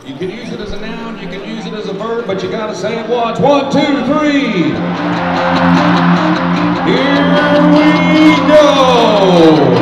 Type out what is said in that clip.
You can use it as a noun, you can use it as a verb, but you gotta say it once. 1, 2, 3. Here we go.